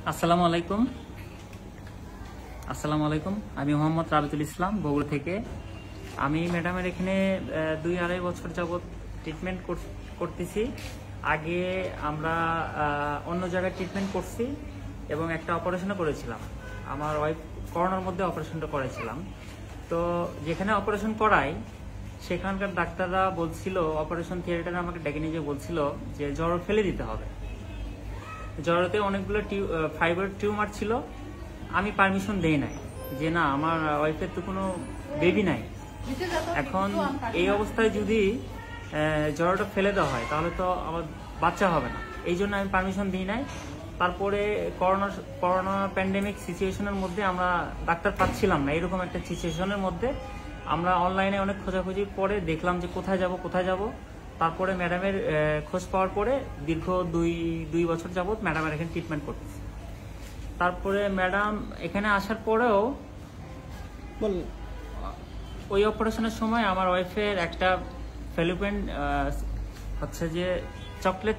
আসসালামু আলাইকুম। আমি মোহাম্মদ রাবিতুল ইসলাম, বগুড়া থেকে। আমি ম্যাডামের এখানে 2-2.5 বছর যাবত ট্রিটমেন্ট করতেছি। আগে আমরা অন্য জায়গায় ট্রিটমেন্ট করছি এবং একটা অপারেশনও করেছিলাম। আমার ওয়াইফ করোনার মধ্যে অপারেশনটা করেছিলাম। তো যেখানে অপারেশন করাই সেখানকার ডাক্তাররা বলছিল, অপারেশন থিয়েটারে আমাকে ডেকে নিয়ে বলছিল যে জ্বর ফেলে দিতে হবে। জ্বরতে অনেকগুলো ফাইবার টিউমার ছিল। আমি পারমিশন দেই নাই যে না, আমার ওয়াইফের তো কোনো বেবি নাই, এখন এই অবস্থায় যদি জ্বরটা ফেলে দেওয়া হয় তাহলে তো আমার বাচ্চা হবে না। এই জন্য আমি পারমিশন দিই নাই। তারপরে করোনা প্যান্ডেমিক সিচুয়েশনের মধ্যে আমরা ডাক্তার পাচ্ছিলাম না। এরকম একটা সিচুয়েশনের মধ্যে আমরা অনলাইনে অনেক খোঁজাখুঁজি পরে দেখলাম যে কোথায় যাব। তারপরে ম্যাডামের খোঁজ পাওয়ার পরে দীর্ঘ দুই বছর যাবত ম্যাডামের এখানে ট্রিটমেন্ট করতেছি। তারপরে ম্যাডাম এখানে আসার পরেও ওই অপারেশনের সময় আমার ওয়াইফের একটা ফেলোপিয়ান হচ্ছে যে চকলেট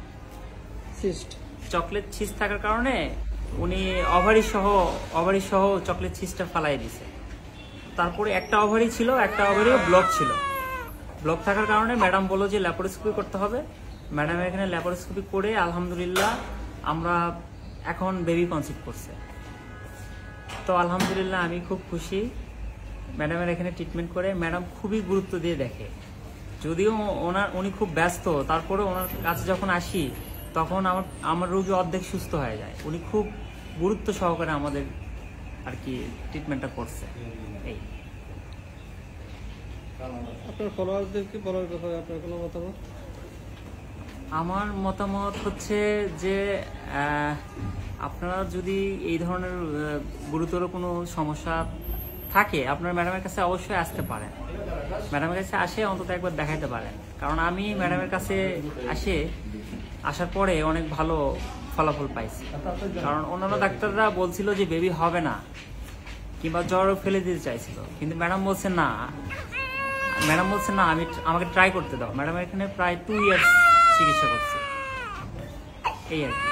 সিস্ট থাকার কারণে উনি ওভারি সহ চকলেট সিস্টটা ফালাই দিছে। তারপরে একটা ওভারি ছিল, একটা ওভারিও ব্লক থাকার কারণে ম্যাডাম বললো যে ল্যাপারোস্কোপি করতে হবে। ম্যাডামের এখানে ল্যাপারোস্কোপি করে আলহামদুলিল্লাহ আমরা এখন বেবি কনসিভ করছে। তো আলহামদুলিল্লাহ আমি খুব খুশি ম্যাডামের এখানে ট্রিটমেন্ট করে। ম্যাডাম খুবই গুরুত্ব দিয়ে দেখে, যদিও উনি খুব ব্যস্ত, তারপরে ওনার কাছে যখন আসি তখন আমার রোগী অর্ধেক সুস্থ হয়ে যায়। উনি খুব গুরুত্ব সহকারে আমাদের আর কি ট্রিটমেন্টটা করছে। এই আপনার ফলোয়ারদেরকে বলার কথা, আপনার কোনো মতামত? আমার মতামত হচ্ছে যে আপনারা যদি এই ধরনের গুরুতর কোনো সমস্যা থাকে আপনার ম্যাডামের কাছে অবশ্যই আসতে পারেন। ম্যাডামের কাছে আসে অন্তত একবার দেখাইতে পারেন, কারণ আমি ম্যাডামের কাছে আসার পরে অনেক ভালো ফলাফল পাইছি। কারণ অন্যান্য ডাক্তাররা বলছিল যে বেবি হবে না কিংবা জ্বরও ফেলে দিতে চাইছিল, কিন্তু ম্যাডাম বলছে না আমাকে ট্রাই করতে দাও। ম্যাডাম এখানে প্রায় 2 ইয়ার্স চিকিৎসা করছে, এই আর কি।